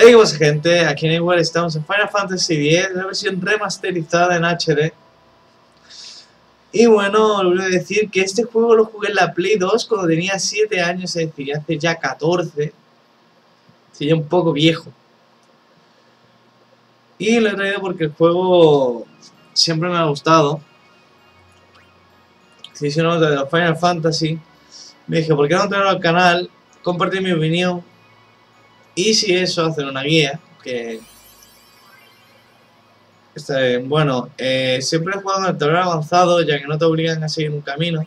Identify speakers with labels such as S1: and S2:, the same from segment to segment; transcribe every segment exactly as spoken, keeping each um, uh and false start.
S1: Hey, pues gente, aquí en igual estamos en Final Fantasy diez, la versión remasterizada en H D. Y bueno, os voy a decir que este juego lo jugué en la Play dos cuando tenía siete años, es decir, hace ya catorce. Soy ya un poco viejo. Y lo he traído porque el juego siempre me ha gustado. Si hice una nota de los Final Fantasy, me dije, ¿por qué no traerlo al canal? Compartir mi opinión. Y si eso, hacer una guía que... Este, bueno, eh, siempre he jugado en el tablero avanzado, ya que no te obligan a seguir un camino.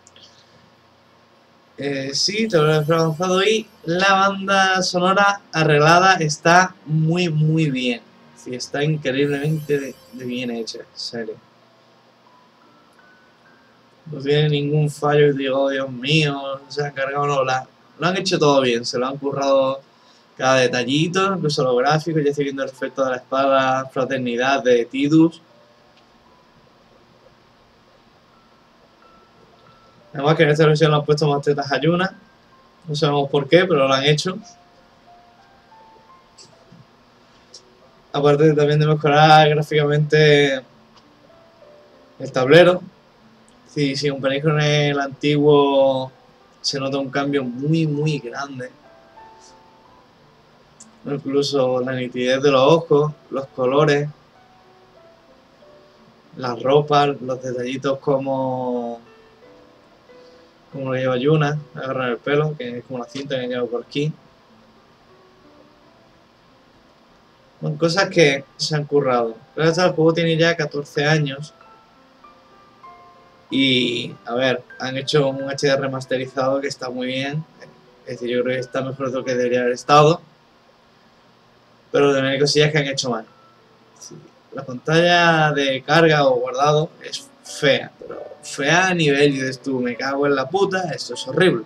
S1: Eh, sí, tablero avanzado, y la banda sonora arreglada está muy, muy bien. Sí, está increíblemente de, de bien hecha, en serio. No tiene ningún fallo y digo, oh, Dios mío, se han cargado, no, la, lo han hecho todo bien, se lo han currado cada detallito, incluso los gráficos, ya estoy viendo el efecto de la espada Fraternidad de Tidus. Además que en esta versión le han puesto más tetas a Yuna. No sabemos por qué, pero lo han hecho. Aparte también de mejorar gráficamente el tablero. Si, si comparáis con el antiguo, se nota un cambio muy, muy grande. Incluso la nitidez de los ojos, los colores, las ropas, los detallitos como... como lo lleva Yuna, agarrar el pelo, que es como la cinta que lleva por aquí. Son cosas que se han currado. Pero hasta el juego tiene ya catorce años. Y, a ver, han hecho un H D remasterizado que está muy bien. Es decir, yo creo que está mejor de lo que debería haber estado. Pero también hay cosillas que han hecho mal. Sí, la pantalla de carga o guardado es fea. Pero fea a nivel, y dices tú, me cago en la puta, esto es horrible.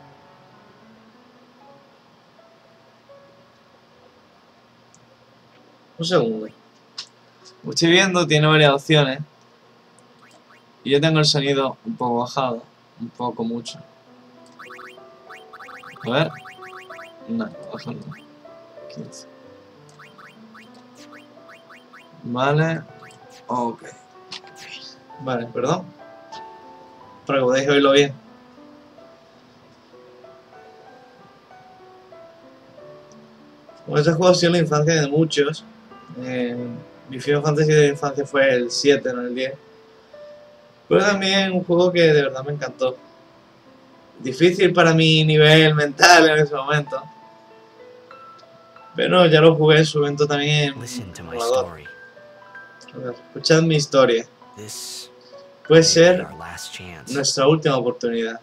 S1: Un segundo. Como estoy viendo, tiene varias opciones. Y yo tengo el sonido un poco bajado. Un poco mucho. A ver. No, bajando. quince. Vale. Ok. Vale, perdón. Para que podáis oírlo bien. Bueno, este juego ha sido la infancia de muchos. Eh, mi Final Fantasy de infancia fue el siete, no el diez. Pero también un juego que de verdad me encantó. Difícil para mi nivel mental en ese momento. Pero ya lo jugué en su momento también en emulador. Escuchad mi historia. Puede ser nuestra última oportunidad.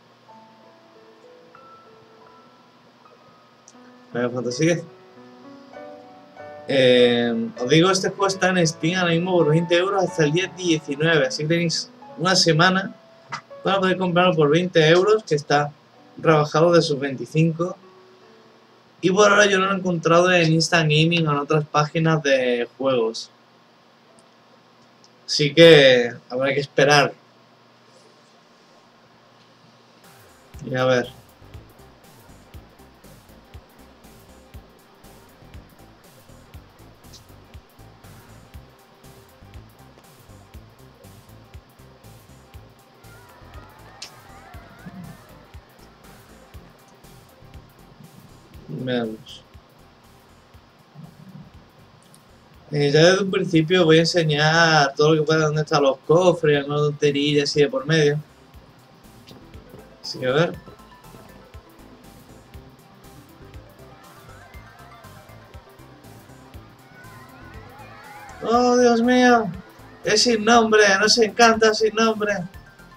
S1: Final Fantasy diez. Eh, os digo, este juego está en Steam ahora mismo por veinte euros hasta el día diecinueve. Así que tenéis una semana para poder comprarlo por veinte euros, que está rebajado de sus veinticinco. Y por ahora yo no lo he encontrado en Instant Gaming o en otras páginas de juegos. Así que habrá que esperar. Y a ver. Veamos. Eh, ya desde un principio voy a enseñar todo lo que pueda, dónde están los cofres y alguna tontería así de por medio. Así que a ver. ¡Oh, Dios mío! Es sin nombre, nos encanta sin nombre. A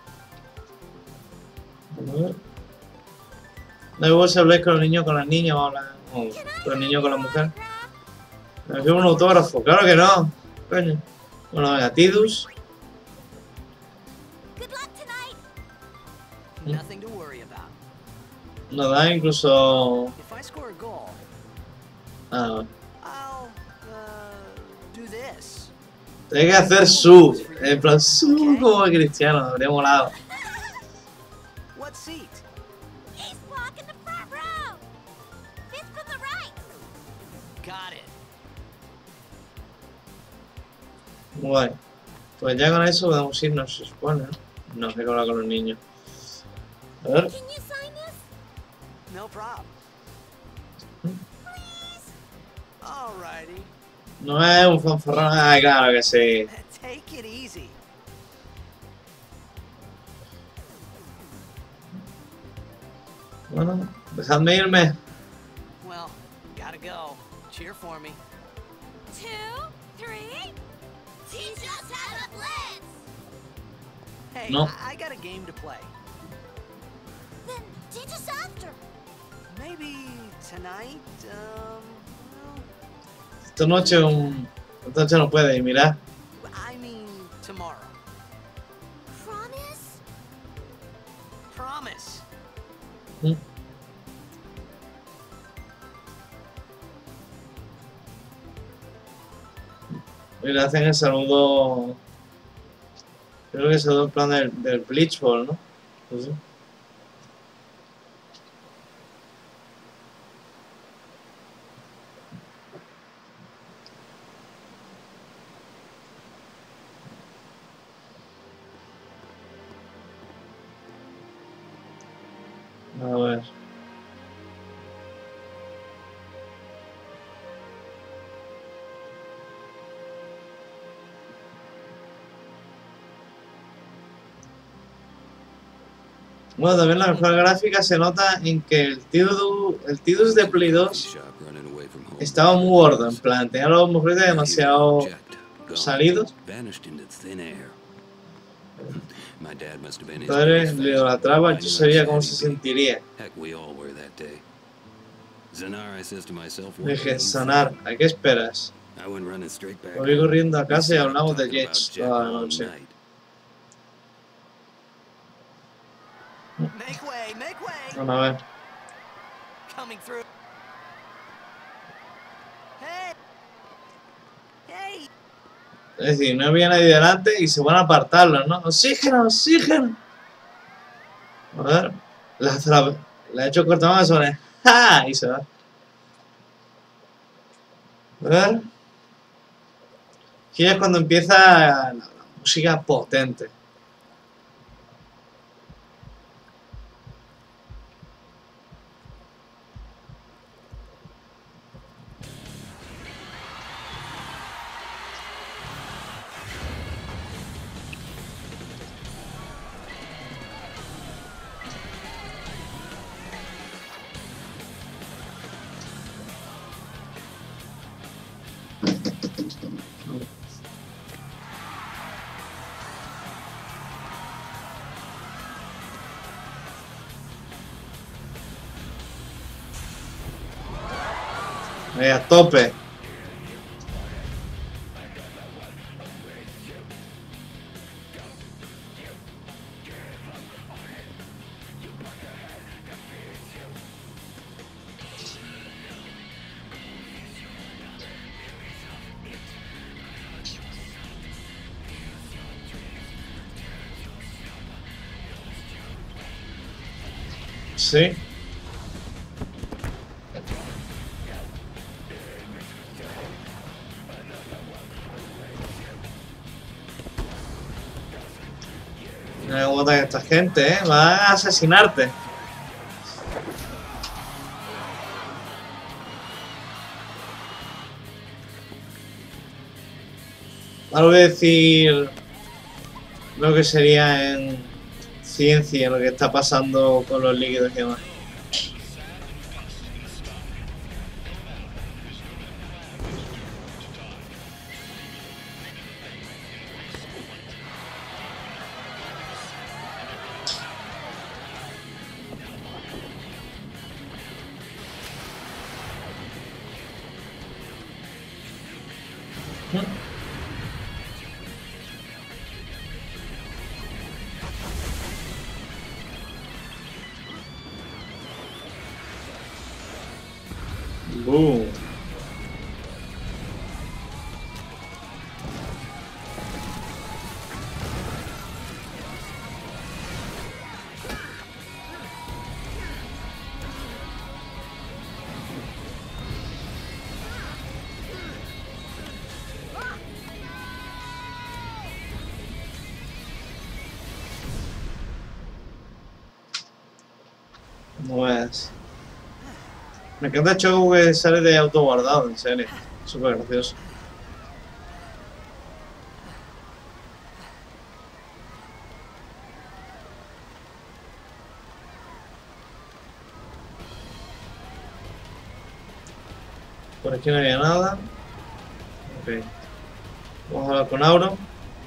S1: ver. Da igual si habláis con los niños, con las niñas, o hablan con los niños, con la mujer. Me quiero un autógrafo, claro que no. Coño. Bueno, venga, Tidus. Nos da incluso... Ah, bueno. Hay que hacer su. En plan, su como cristiano, me habría molado. Bueno, pues ya con eso podemos irnos, se supone, ¿no? No sé qué hablar con los niños. A ver.
S2: No problem. Alrighty.
S1: No es un fanfarrón. Ah, claro que sí.
S2: Take it easy.
S1: Bueno, dejadme irme.
S2: Well, gotta go. Cheer for me.
S3: Two, three. Teach us how to blitz.
S2: Hey,
S1: No.
S2: I, I got a game to play.
S3: Then teach us after.
S2: Maybe tonight. Um.
S1: Esta noche un... Esta noche no puede, y mira.
S2: Well, I mean tomorrow.
S3: Promise?
S2: Promise.
S1: ¿Mm? Y le hacen el saludo. Creo que el saludo en plan del, del Bleachball, ¿no? Pues sí. A ver. Bueno, también la mejor gráfica se nota en que el Tidus, el Tidus de Play dos estaba muy gordo, en plan, tenía los muslos demasiado salidos. Mi padre le idolatraba, yo sabía cómo se sentiría. Dije, Zanar, ¿a qué esperas? Voy corriendo a casa y hablamos de Jets toda la noche.
S2: Make way, make way.
S1: Bueno, a ver.
S2: Coming through. Hey. Hey.
S1: Es decir, no había nadie delante y se van a apartarlos, ¿no? ¡Oxígeno, oxígeno! A ver. La, la, la he hecho cortamazones. ¡Ja! Y se va. A ver. Aquí es cuando empieza la, la música potente. Ahí a tope. Sí. Mira cómo ataca esta gente, ¿eh? Va a asesinarte. Ahora voy a decir lo que sería en ciencia, lo que está pasando con los líquidos y demás. Boom. No veas. Me encanta Choco que sale de auto guardado, en serio. Súper gracioso. Por aquí no había nada. Ok. Vamos a hablar con Auro.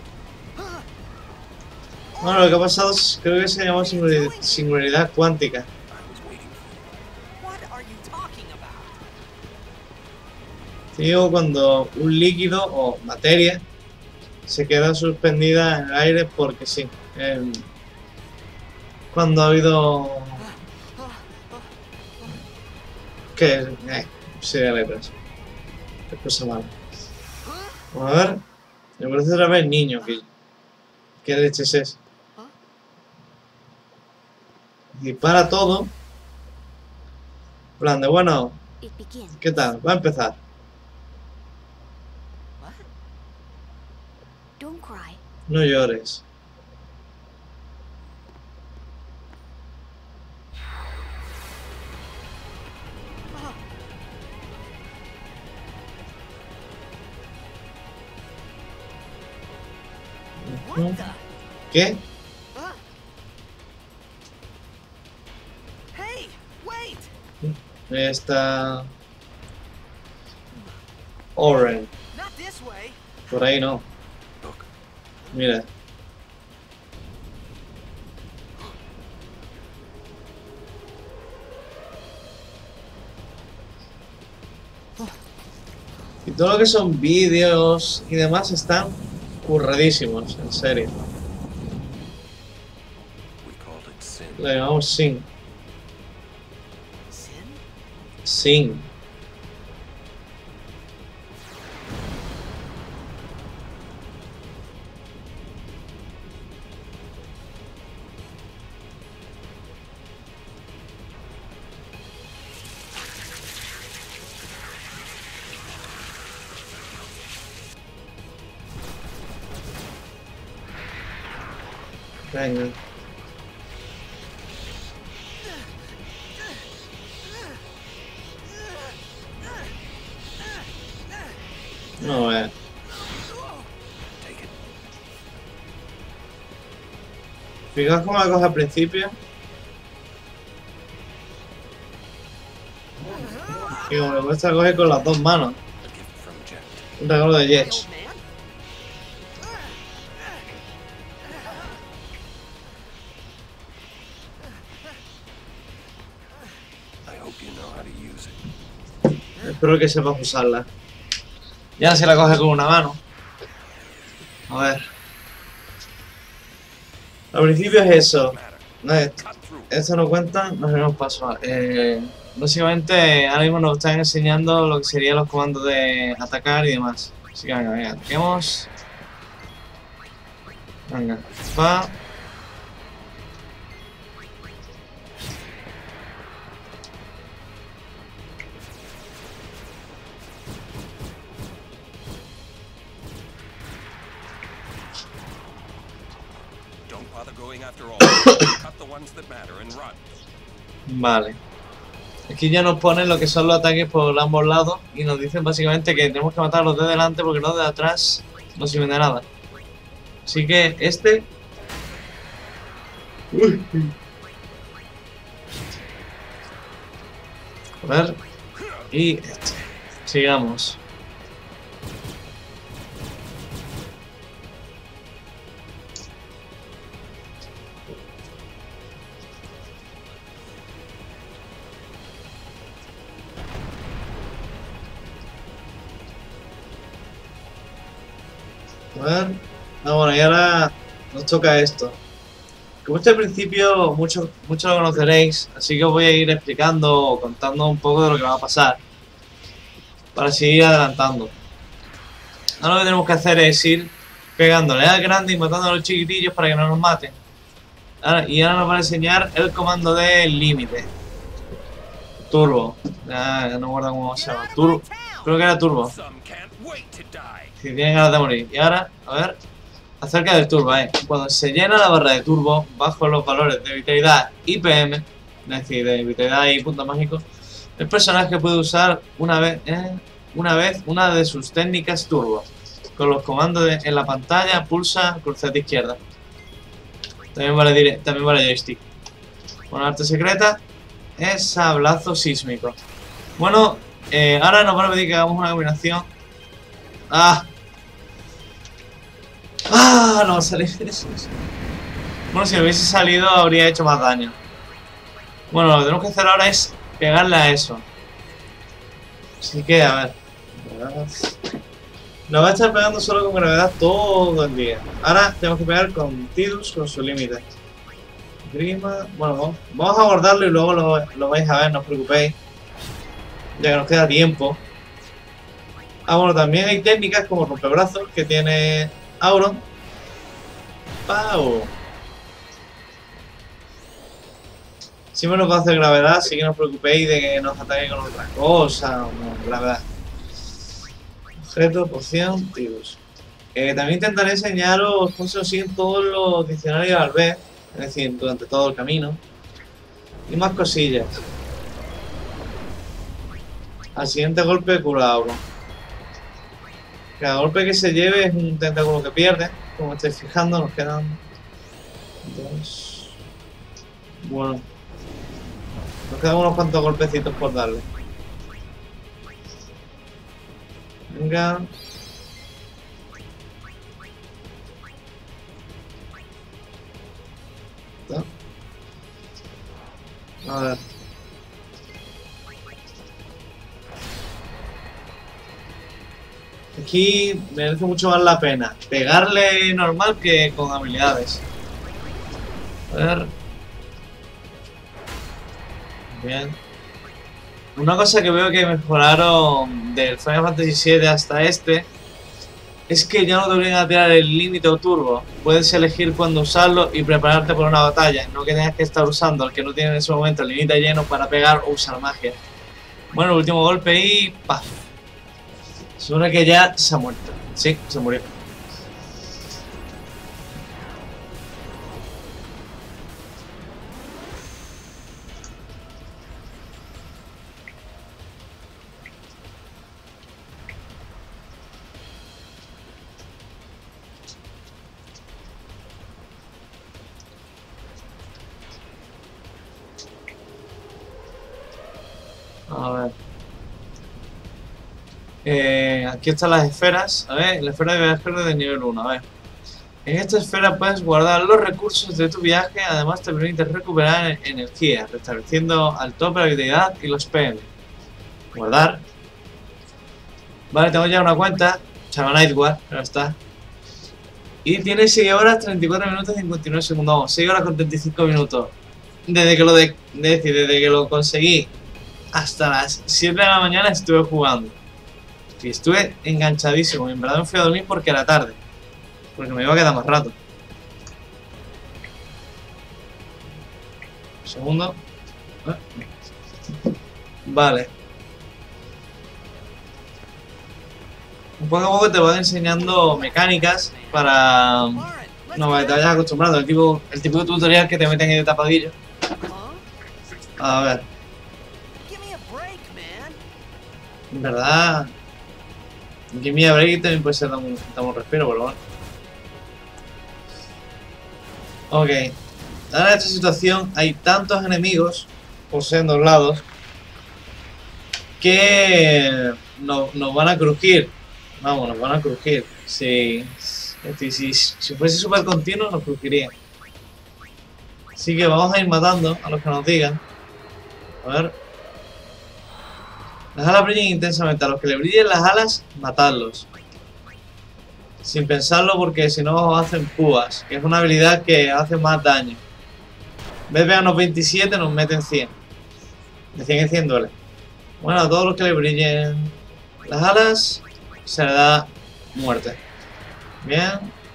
S1: Bueno, lo que ha pasado es, creo que se llama singularidad, singularidad cuántica.
S2: What are you talking about?
S1: Digo, cuando un líquido o materia se queda suspendida en el aire porque sí. Eh, cuando ha habido... ¿Qué es? Eh, sí, de letras. Es cosa mala. Vamos a ver. Me parece otra vez niño. ¿Qué, qué leche es eso? Dispara todo. En plan de, bueno,
S3: It begins.
S1: ¿qué tal? Va a empezar.
S2: What?
S3: Don't cry.
S1: No llores.
S2: What the?
S1: ¿Qué?
S2: Uh. Hey, wait!
S1: Ahí está... Oren.
S2: Not this way.
S1: Por ahí no. Mira. Y todo lo que son vídeos y demás están curradísimos, en serio. Lo llamamos Sin.
S2: Sin?
S1: Sin. Venga. No, eh. Fijaos cómo la coge al principio. Y como le cuesta coger con las dos manos. Un regalo de Jet.
S2: Old man?
S1: Espero que sepas usarla. Ya se la coge con una mano. A ver. Al principio es eso. No, esto, esto no cuenta, nos vemos paso a... Eh, básicamente ahora mismo nos están enseñando lo que serían los comandos de atacar y demás. Así que venga, venga, ataquemos. Venga, va. Vale. Aquí ya nos ponen lo que son los ataques por ambos lados y nos dicen básicamente que tenemos que matar a los de delante porque los de atrás no sirven de nada. Así que este... Uy. A ver. Y este. Sigamos. A ver. Ah, bueno, y ahora nos toca esto. Como este al principio, muchos mucho lo conoceréis, así que os voy a ir explicando o contando un poco de lo que va a pasar. Para seguir adelantando. Ahora lo que tenemos que hacer es ir pegándole al grande y matando a los chiquitillos para que no nos maten. Ahora, y ahora nos van a enseñar el comando de límite. Turbo. Ah, no me acuerdo cómo se llama. Turbo. Creo que era turbo. Si tienen ganas de morir. Y ahora, a ver, acerca del turbo, ¿eh? Cuando se llena la barra de turbo, bajo los valores de vitalidad y P M, es decir, de vitalidad y punto mágico, el personaje puede usar una vez, eh, una vez una de sus técnicas turbo. Con los comandos de, en la pantalla, pulsa cruceta izquierda. También vale, dire, también vale joystick. Bueno, arte secreta es sablazo sísmico. Bueno, eh, ahora nos van a pedir que hagamos una combinación. ¡Ah! ¡Ah! No va a salir eso. Bueno, si me hubiese salido habría hecho más daño. Bueno, lo que tenemos que hacer ahora es pegarle a eso. Así que, a ver. Nos va a estar pegando solo con gravedad todo el día. Ahora tenemos que pegar con Tidus con su límite. Grima. Bueno, vamos, vamos a abordarlo y luego lo, lo vais a ver, no os preocupéis. Ya que nos queda tiempo. Ah, bueno, también hay técnicas como rompebrazos que tiene Auron. ¡Pau! Siempre nos va a hacer gravedad, así que no os preocupéis de que nos ataque con otra cosa. O no, gravedad. Objeto, poción, Tidus. Eh, también intentaré enseñaros cómo se consiguen todos los diccionarios al ver, es decir, durante todo el camino. Y más cosillas. Al siguiente golpe cura agua. Cada golpe que se lleve es un tentáculo que pierde. Como estáis fijando, nos quedan dos. Bueno, nos quedan unos cuantos golpecitos por darle. Venga. A ver. Aquí merece mucho más la pena pegarle normal que con habilidades. A ver. Bien. Una cosa que veo que mejoraron del Final Fantasy siete hasta este es que ya no te obligan a tirar el límite o turbo. Puedes elegir cuándo usarlo y prepararte por una batalla, no que tengas que estar usando al que no tiene en ese momento el límite lleno para pegar o usar magia. Bueno, el último golpe y ¡paf! Suena que ya se ha muerto. Sí, se murió. A ver. Eh, aquí están las esferas. A ver, la esfera de viaje de nivel uno. A ver. En esta esfera puedes guardar los recursos de tu viaje. Además te permite recuperar energía, restableciendo al tope la vitalidad y los P M. Guardar. Vale, tengo ya una cuenta. Chama Nightwar, ya está. Y tiene seis horas, treinta y cuatro minutos y cincuenta y nueve segundos. Vamos, seis horas con treinta y cinco minutos. Desde que lo de, de decir, desde que lo conseguí hasta las siete de la mañana estuve jugando. Y estuve enganchadísimo. Y en verdad me fui a dormir porque era tarde. Porque me iba a quedar más rato. Un segundo. Vale. Un poco a poco te voy enseñando mecánicas para... No, para que te vayas acostumbrando. El tipo, el tipo de tutorial que te meten en el tapadillo. A ver. En verdad... Give me a break también puede ser damos un respiro, por lo menos. Ok. Ahora en esta situación hay tantos enemigos, poseen dos lados, que nos, nos van a crujir. Vamos, nos van a crujir. Si, si, si, si fuese súper continuo, nos crujiría. Así que vamos a ir matando a los que nos digan. A ver. Las alas brillan intensamente. A los que le brillen las alas, matadlos. Sin pensarlo, porque si no hacen púas. Que es una habilidad que hace más daño. En vez de pegarnos veintisiete, nos meten cien. De cien en cien duele. Bueno, a todos los que le brillen las alas, se le da muerte. Bien.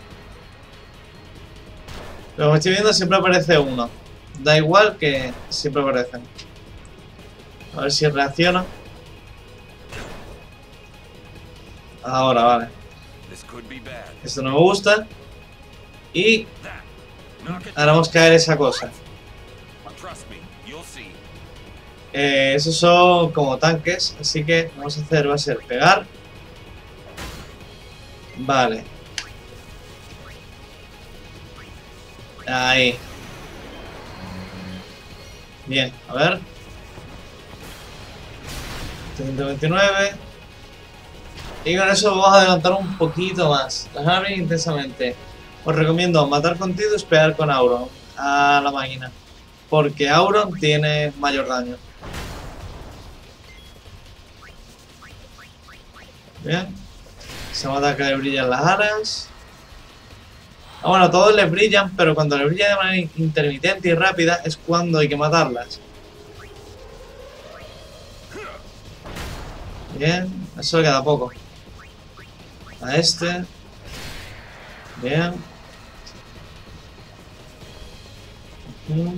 S1: Pero como estoy viendo, siempre aparece uno. Da igual que siempre aparecen. A ver si reacciona. Ahora, vale. Esto no me gusta. Y haremos caer esa cosa. Eh, esos son como tanques, así que lo que vamos a hacer va a ser pegar. Vale. Ahí. Bien, a ver. ciento veintinueve. Y con eso vamos a adelantar un poquito más. Las abren intensamente. Os recomiendo matar con Tidus, pegar con Auron a la máquina. Porque Auron tiene mayor daño. Bien. Se nota que le brillan las alas. Ah, bueno, a todos les brillan, pero cuando les brilla de manera intermitente y rápida es cuando hay que matarlas. Bien, eso le queda poco. A este. Bien. Uh.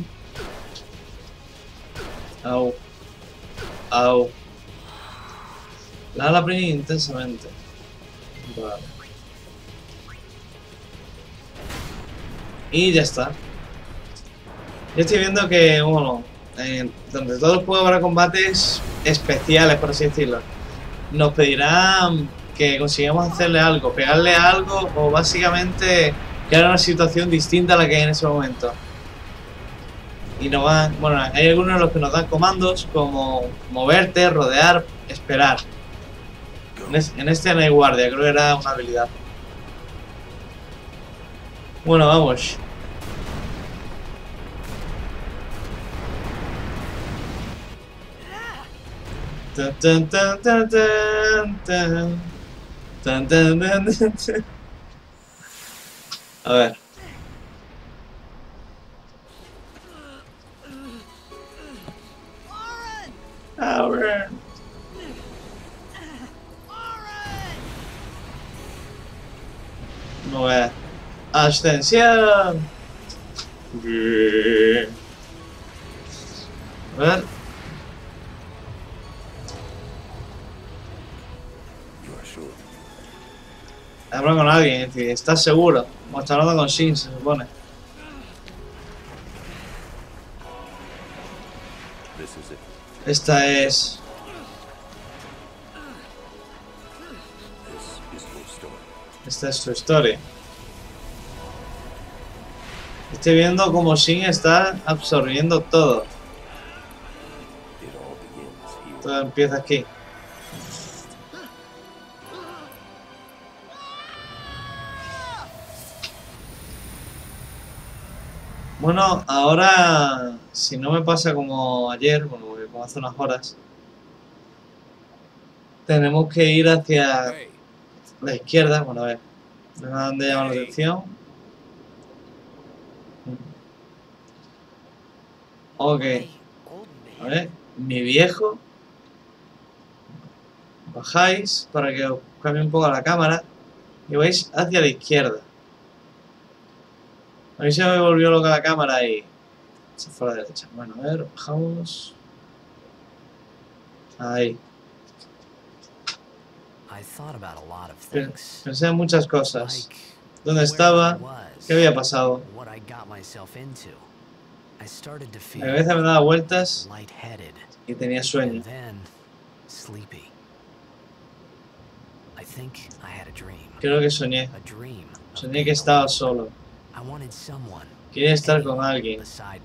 S1: Au. Au. La ala brilla intensamente. Vale. Y ya está. Yo estoy viendo que, bueno, eh, donde todos los juegos habrá combates especiales, por así decirlo. Nos pedirán que consigamos hacerle algo, pegarle algo o básicamente crear una situación distinta a la que hay en ese momento. Y nos van, bueno, hay algunos de los que nos dan comandos como moverte, rodear, esperar. En, es, en este no hay guardia, creo que era una habilidad. Bueno, vamos. Tan, tan, tan, tan, tan, tan. Tan, tan, tan, tan, tan. A ver. Auron. No ve. Ascensión. A ver. Habla con alguien, es decir, ¿estás seguro? Como está hablando con Shin, se supone. Esta es... Esta es su historia. Estoy viendo como Shin está absorbiendo todo. Todo empieza aquí. Bueno, ahora, si no me pasa como ayer, bueno, como hace unas horas, tenemos que ir hacia la izquierda. Bueno, a ver, ¿a dónde llama la atención? Ok, a ver, mi viejo. Bajáis para que os cambie un poco la cámara y vais hacia la izquierda. A mí se me volvió loca la cámara y se fue a la derecha. Bueno, a ver, bajamos. Ahí. Pensé en muchas cosas. ¿Dónde estaba? ¿Qué había pasado? La cabeza me daba vueltas y tenía sueño. Creo que soñé. Soñé que estaba solo. Quería estar con alguien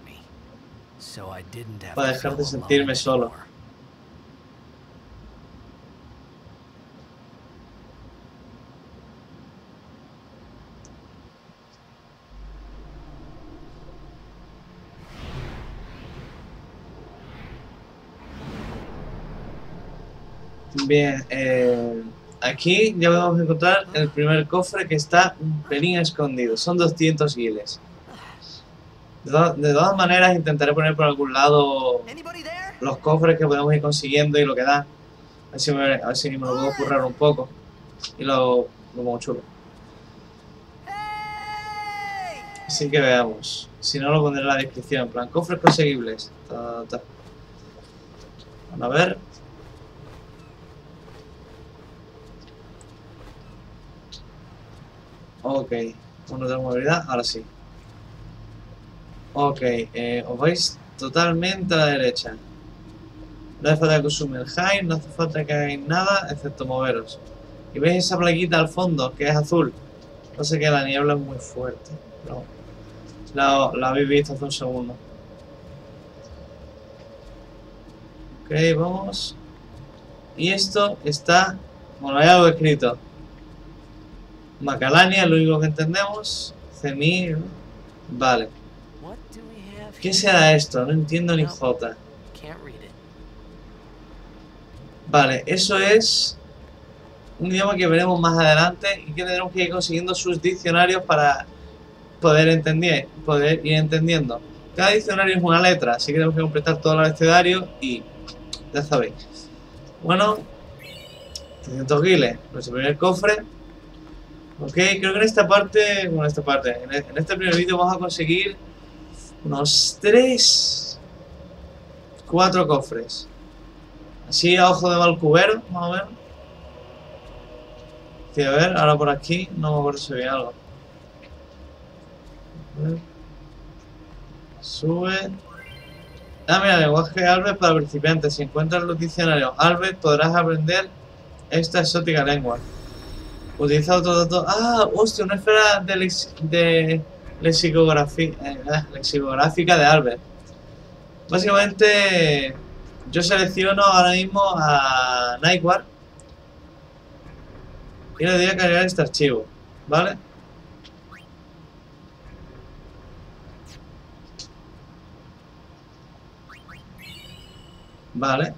S1: para dejar de sentirme solo. Bien, eh, aquí ya podemos encontrar el primer cofre que está un pelín escondido. Son doscientos guiles. De, to de todas maneras intentaré poner por algún lado los cofres que podemos ir consiguiendo y lo que da. A ver si me, a ver si me lo puedo currar un poco. Y lo, lo pongo chulo. Así que veamos. Si no lo pondré en la descripción. En plan, cofres conseguibles. Ta, ta. Vamos a ver. Ok, uno de movilidad, ahora sí. Ok, eh, os vais totalmente a la derecha. No hace falta que consuma el high, no hace falta que hagáis nada, excepto moveros. Y veis esa plaquita al fondo, que es azul. No sé que la niebla es muy fuerte. No. La, la habéis visto hace un segundo. Ok, vamos. Y esto está... Bueno, hay algo escrito. Macalania, lo único que entendemos. Cemir. Vale.
S2: What do we have
S1: ¿Qué
S2: here?
S1: será esto? No entiendo ni jota.
S2: Can't read it.
S1: Vale, eso es un idioma que veremos más adelante y que tendremos que ir consiguiendo sus diccionarios para poder entender, poder ir entendiendo. Cada diccionario es una letra, así que tenemos que completar todo el abecedario y ya sabéis. Bueno, trescientos guiles, nuestro primer cofre. Ok, creo que en esta parte, bueno, en esta parte, en en este primer vídeo vamos a conseguir unos tres, cuatro cofres. Así a ojo de mal cubero, más o menos. Sí, a ver, ahora por aquí, no me acuerdo si ve algo. A ver. Sube. Ah, mira, lenguaje Albert para principiantes. Si encuentras los diccionarios Albert, podrás aprender esta exótica lengua. Utiliza otro dato. Ah, hostia, una esfera de, lex de lexicografía, eh, lexicográfica de Albert. Básicamente, yo selecciono ahora mismo a Nightward y le doy a cargar este archivo, ¿vale? Vale.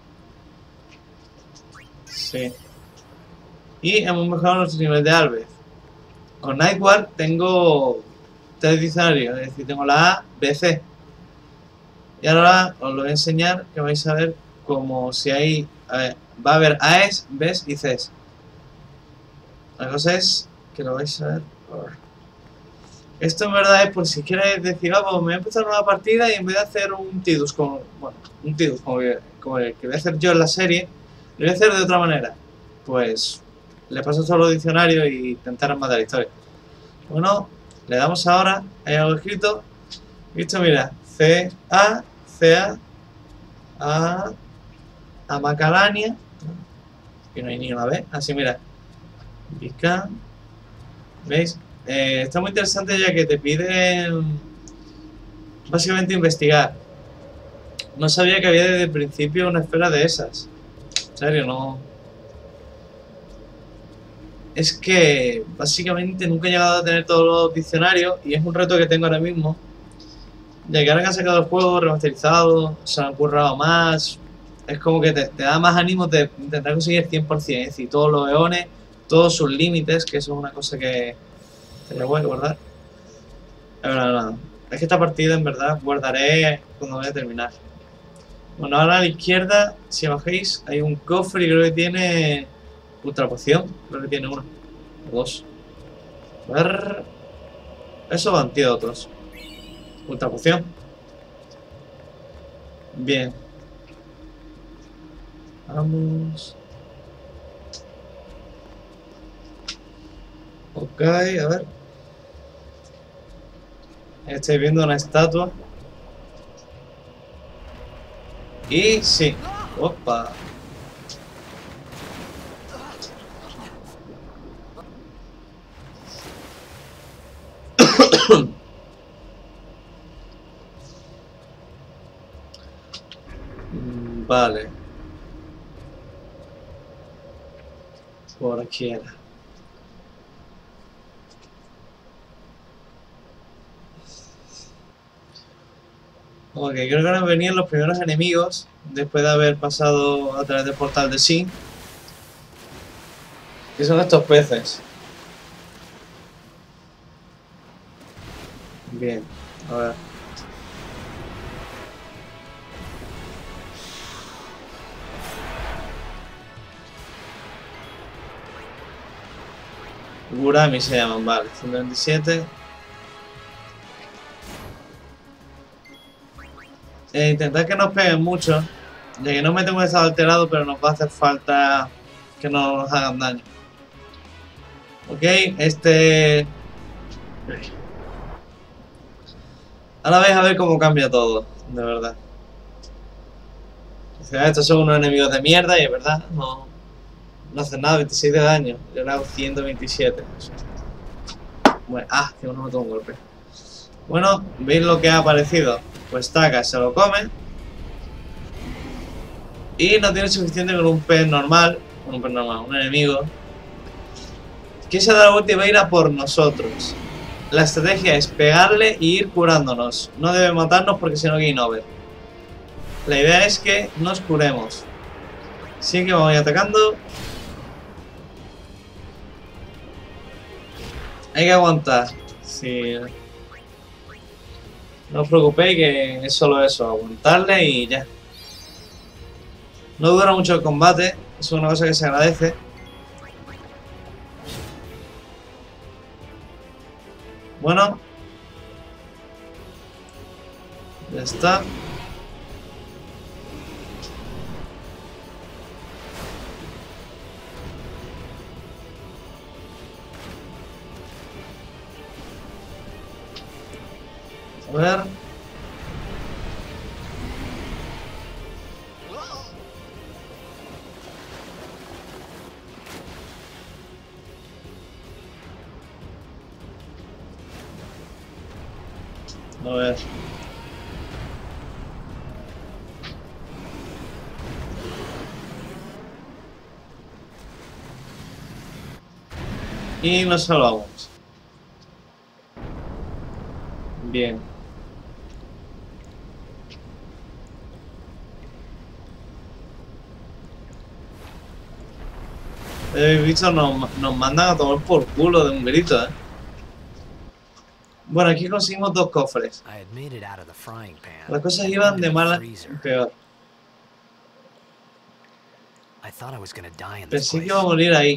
S1: Sí. Y hemos mejorado nuestro nivel de Albert. Con Nightward tengo tres diccionarios, es decir, tengo la A, B, C. Y ahora os lo voy a enseñar, que vais a ver como si hay... A ver, va a haber A's, B's y C's. La cosa es que lo vais a ver. Esto en verdad es por si quieres decir, ah, pues me voy a empezar una nueva partida y en vez de hacer un Tidus como... Bueno, un Tidus como, que, como el que voy a hacer yo en la serie, lo voy a hacer de otra manera. Pues le paso todos los diccionarios y intentar matar la historia. Bueno, le damos ahora, hay algo escrito. Visto, mira, C, A, C, A, A, A Macalania. Que no hay ni una B. Así, mira. Pica. ¿Veis? Eh, está muy interesante ya que te piden básicamente investigar. No sabía que había desde el principio una esfera de esas. En serio, no. Es que básicamente nunca he llegado a tener todos los diccionarios y es un reto que tengo ahora mismo. Ya que ahora que han sacado el juego remasterizado, se han currado más. Es como que te, te da más ánimo de intentar conseguir cien por cien. Es decir, todos los eones, todos sus límites, que eso es una cosa que sería bueno guardar. Es verdad, nada. Es que esta partida en verdad guardaré cuando vaya a terminar. Bueno, ahora a la izquierda, si bajéis, hay un cofre y creo que tiene ultra poción. Creo que tiene uno o dos. A ver. Eso van antídotos. Ultra poción. Bien. Vamos. Ok, a ver. Estoy viendo una estatua. Y sí. Opa. Vale. Por aquí era. Ok, creo que ahora venían los primeros enemigos después de haber pasado a través del portal de Sin. Que son estos peces. Bien, a ver. Gurami se llaman, vale, ciento veintisiete. Eh, intentad que nos peguen mucho, ya que no metemos estado alterado, pero nos va a hacer falta que no nos hagan daño. Ok, este... Ahora vais a ver cómo cambia todo, de verdad. Dice, estos son unos enemigos de mierda y es verdad, no, no hacen nada, veintiséis de daño. Yo le hago ciento veintisiete. Bueno, ah, que uno me toma un golpe. Bueno, ¿veis lo que ha aparecido? Pues Taka se lo come. Y no tiene suficiente con un pez normal. Con un pez normal, un enemigo. Que se da la vuelta y va a ir a por nosotros. La estrategia es pegarle y ir curándonos. No debe matarnos porque si no game over. La idea es que nos curemos. Así que vamos a ir atacando. Hay que aguantar. Sí. No os preocupéis que es solo eso. Aguantarle y ya. No dura mucho el combate. Eso es una cosa que se agradece. Bueno. Ya está. A ver. A ver. Y nos salvamos. Bien. Habéis visto, nos, nos mandan a tomar por culo de un grito, ¿eh? Bueno, aquí conseguimos dos cofres.
S2: I had made it out of the frying pan.
S1: Las cosas
S2: and
S1: iban
S2: put it
S1: de
S2: in the
S1: mal a
S2: freezer.
S1: peor.
S2: I thought I was gonna die in this
S1: Pensé que
S2: place.
S1: iba a morir ahí.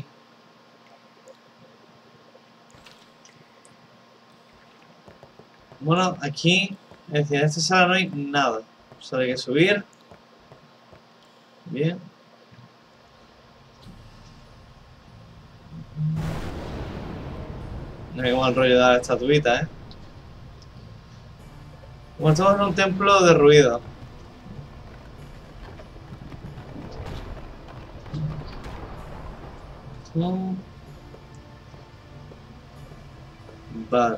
S1: Bueno, aquí, es decir, en esta sala no hay nada. Solo hay que subir. Bien. No hay como el rollo de la estatuita, ¿eh? Bueno, estamos en un templo derruido. Mm. Vale.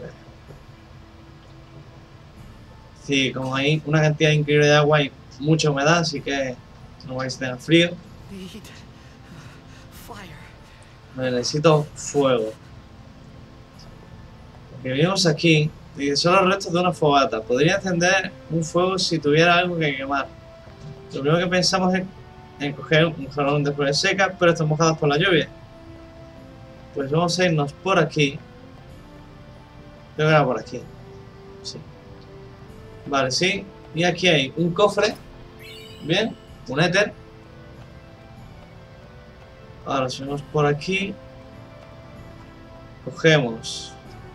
S1: Sí, como hay una cantidad increíble de agua y mucha humedad, así que no vais a tener frío.
S2: Need fire.
S1: Vale, necesito fuego. Porque venimos aquí y son los restos de una fogata. Podría encender un fuego si tuviera algo que quemar. Lo primero que pensamos es en coger un jarrón de flores secas, pero están mojadas por la lluvia. Pues vamos a irnos por aquí. Creo que era por aquí. Sí. Vale, sí. Y aquí hay un cofre. Bien. Un éter. Ahora subimos por aquí. Cogemos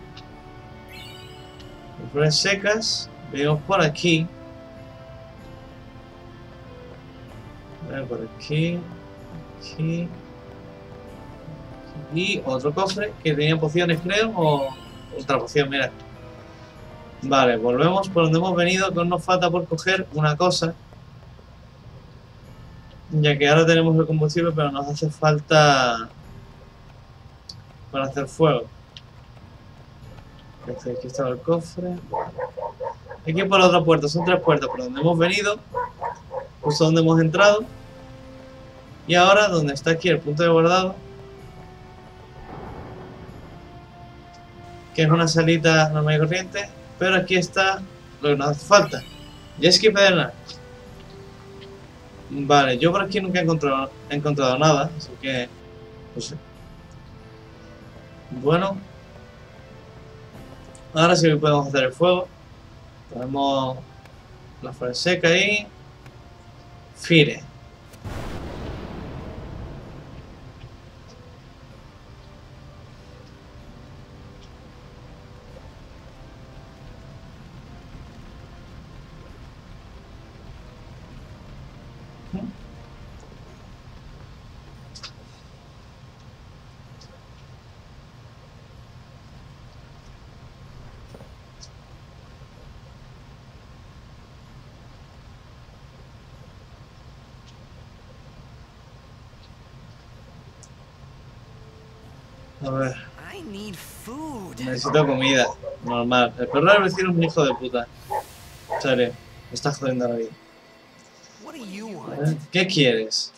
S1: flores secas. Venimos por aquí. A ver, por aquí. Aquí. Y otro cofre que tenía pociones, creo. O otra poción, mira. Vale, volvemos por donde hemos venido. Que nos falta por coger una cosa. Ya que ahora tenemos el combustible, pero nos hace falta para hacer fuego. Aquí estaba el cofre. Aquí por la otra puerta, son tres puertas por donde hemos venido, justo donde hemos entrado. Y ahora donde está aquí el punto de guardado, que es una salita normal y corriente, pero aquí está lo que nos hace falta. Jet ski pedernal. Vale, yo por aquí nunca he encontrado, he encontrado nada, así que no sé. Bueno, ahora sí que podemos hacer el fuego. Ponemos la flor seca ahí. Fire. A ver,
S2: I need food.
S1: necesito comida. Normal. El perro del vecino es un hijo de puta. En serio, me está jodiendo la vida.
S2: What do you
S1: A ver,
S2: want?
S1: ¿qué quieres?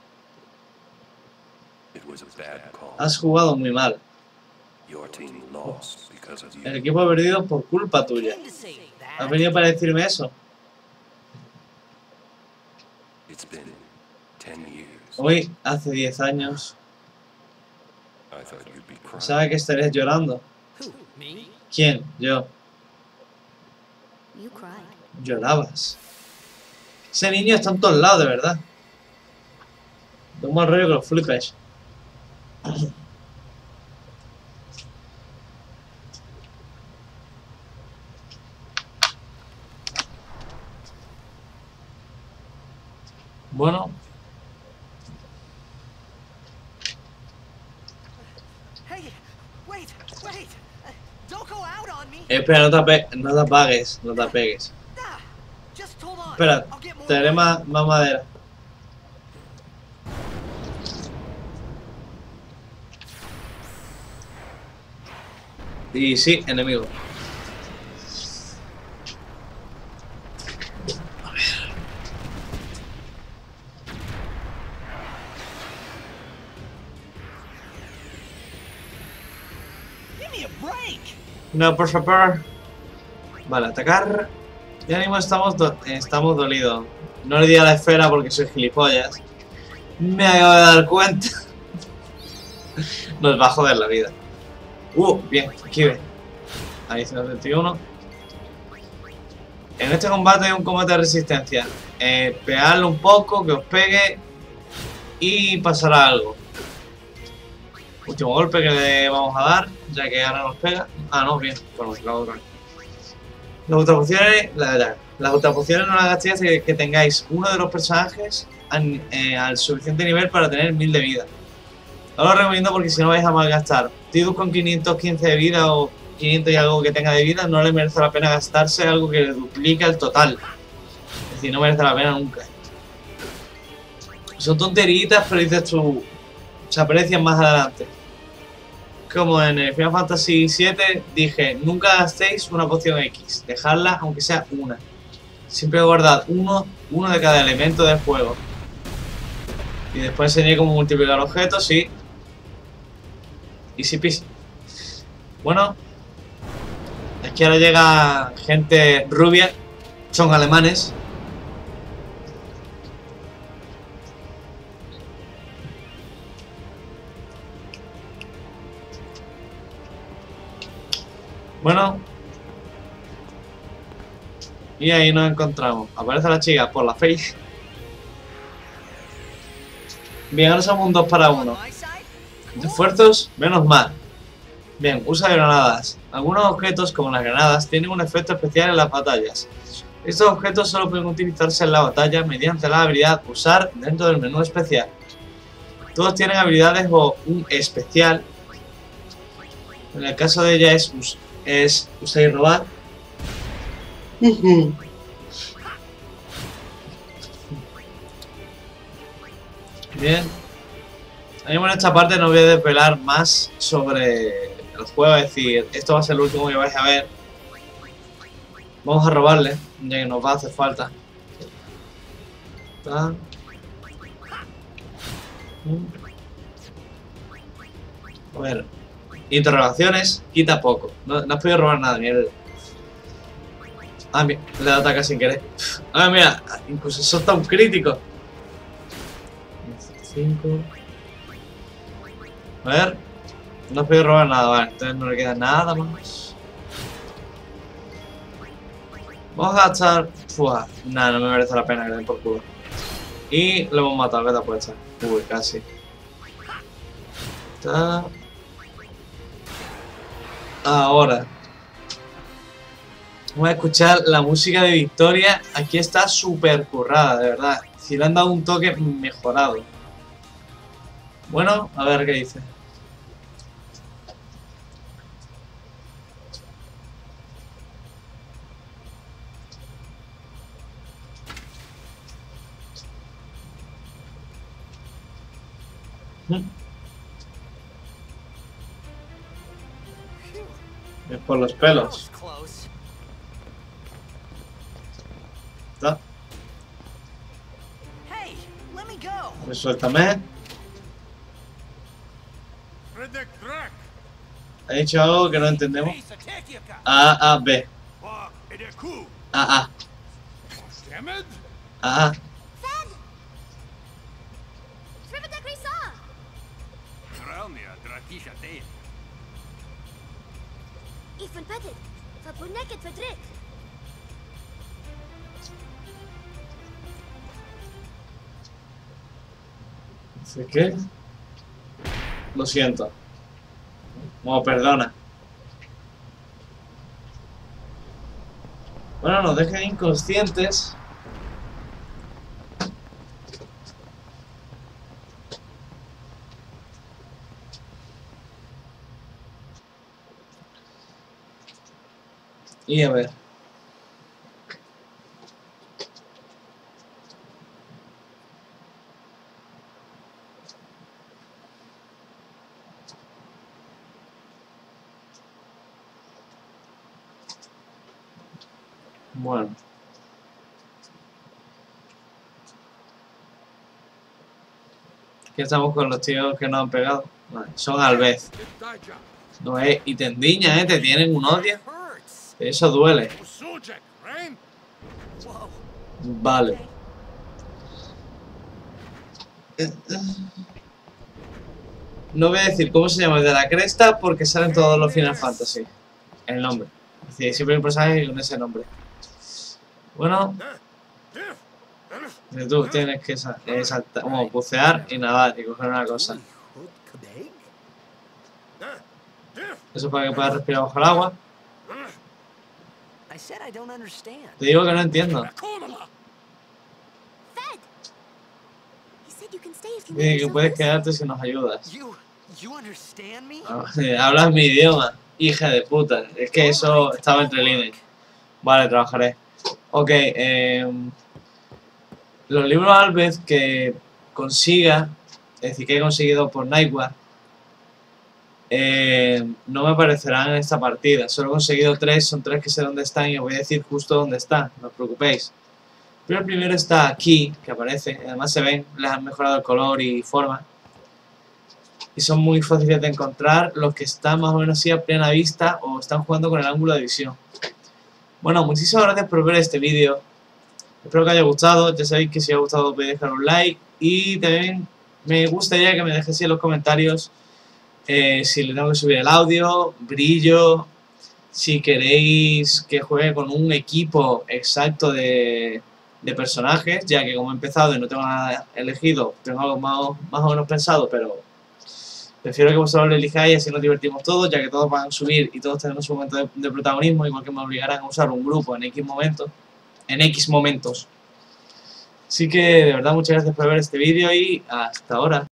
S4: It was a bad call.
S1: Has jugado muy mal.
S4: Your team lost because of
S1: El
S4: you.
S1: equipo ha perdido por culpa tuya.
S2: Came to say
S1: ¿Has
S2: that.
S1: venido para decirme eso?
S4: It's been ten years.
S1: Hoy, hace diez años,
S4: I thought you'd be crying.
S1: ¿sabe que estarías llorando?
S2: Who? Me?
S1: ¿Quién? Yo.
S3: You cried.
S1: Llorabas. Ese niño está en todos lados, de verdad. De un mal rollo que lo flipes. Bueno,
S2: Hey, wait, wait. Uh, don't go out on me.
S1: espera, no te, ape- no te apagues, no te apegues.
S2: Ah, just hold on.
S1: Espera,
S2: I'll get more
S1: traeré
S2: wood.
S1: más, más madera. Y sí, enemigo.
S2: Give me a break.
S1: No, por favor. Vale, atacar. Ya mismo estamos, do- estamos dolidos. No le di a la esfera porque soy gilipollas. Me acabo de dar cuenta. Nos va a joder la vida. Uh, bien, aquí ve. Ahí ciento veintiuno. En este combate es un combate de resistencia. Eh, pegarle un poco, que os pegue y pasará algo. Último golpe que le vamos a dar, ya que ahora nos pega. Ah, no, bien, bueno, la otra vez. Las ultrapociones, la, la, las ultrapociones no las gastéis hasta que, que tengáis uno de los personajes an- eh, al suficiente nivel para tener mil de vida. No lo recomiendo porque si no vais a malgastar. Tidus con quinientos quince de vida o quinientos y algo que tenga de vida, no le merece la pena gastarse algo que le duplica el total. Es decir, no merece la pena nunca. Son tonteritas, pero dices tú, se aprecian más adelante. Como en el Final Fantasy siete dije, nunca gastéis una poción X, dejadla aunque sea una. Siempre guardad uno, uno de cada elemento del juego. Y después enseñé cómo multiplicar objetos y... Easy peasy. Bueno, es que ahora llega gente rubia, son alemanes. Bueno. Y ahí nos encontramos. Aparece la chica por la face. Bien, ahora somos un dos para uno.
S2: My side?
S1: Esfuerzos, menos mal. Bien, usa granadas. Algunos objetos, como las granadas, tienen un efecto especial en las batallas. Estos objetos solo pueden utilizarse en la batalla mediante la habilidad usar dentro del menú especial. Todos tienen habilidades o un especial. En el caso de ella es, us es usar y robar. Bien. A mí en esta parte no voy a desvelar más sobre el juego, es decir, esto va a ser el último que vais a ver. Vamos a robarle, ya que nos va a hacer falta. Ta. A ver, interrogaciones, quita poco. No, no has podido robar nada, mierda. Ah, mira, le da ataque sin querer. Ah, mira, incluso eso está un crítico. cinco. A ver, no has podido robar nada, vale, entonces no le queda nada más. Vamos a gastar... Fua, nada, no me merece la pena que le den por culo. Y lo hemos matado, vete a puesta. Uy, casi. Ta. Ahora. Vamos a escuchar la música de Victoria. Aquí está súper currada, de verdad. Si le han dado un toque mejorado. Bueno, a ver qué dice. Es por los
S2: That
S1: pelos.
S2: was close.
S1: ¿Está?
S2: Hey, let me go.
S1: Pues suéltame. Ha dicho algo que no entendemos. A, A, B. A, A. A, A.
S3: Fed! Srivadak Risa! Even Petit. Fabunek et Fedrik.
S1: ¿Dice qué? Lo siento. No, perdona. Bueno, nos dejan inconscientes. Y a ver. Bueno. Aquí estamos con los tíos que nos han pegado. Vale, son Alvez. No es. Y tendiña, eh. Te tienen un odio.
S2: Hurts.
S1: Eso duele.
S2: Whoa.
S1: Vale. No voy a decir cómo se llama el de la cresta porque salen todos los Final Fantasy. El nombre. Es decir, siempre hay un personaje con ese nombre. Bueno. Y tú tienes que sa- eh, saltar, como bucear y nadar y coger una cosa. Eso para que puedas respirar bajo el agua.
S2: I said I don't understand.
S1: Te digo que no entiendo.
S3: Fed! He said you can stay if you
S1: Dice
S3: make
S1: que
S3: yourself
S1: puedes
S3: busy.
S1: quedarte si nos ayudas.
S2: You you understand me?
S1: Ah, hablas mi idioma, hija de puta. Es que eso estaba entre líneas. Vale, trabajaré. Ok, eh, los libros Alvez que consiga, es decir, que he conseguido por Nightware, eh, no me aparecerán en esta partida. Solo he conseguido tres, son tres que sé dónde están y os voy a decir justo dónde están, no os preocupéis. Pero el primero está aquí, que aparece, además se ven, les han mejorado el color y forma. Y son muy fáciles de encontrar los que están más o menos así a plena vista o están jugando con el ángulo de visión. Bueno, muchísimas gracias por ver este vídeo. Espero que haya gustado. Ya sabéis que si os ha gustado podéis dejar un like. Y también me gustaría que me dejéis en los comentarios eh, si le tengo que subir el audio, brillo, si queréis que juegue con un equipo exacto de, de personajes, ya que como he empezado y no tengo nada elegido, tengo algo más, más o menos pensado, pero prefiero que vosotros lo elijáis y así nos divertimos todos, ya que todos van a subir y todos tenemos un momento de, de protagonismo, igual que me obligarán a usar un grupo en X momentos. En X momentos. Así que de verdad muchas gracias por ver este vídeo y hasta ahora.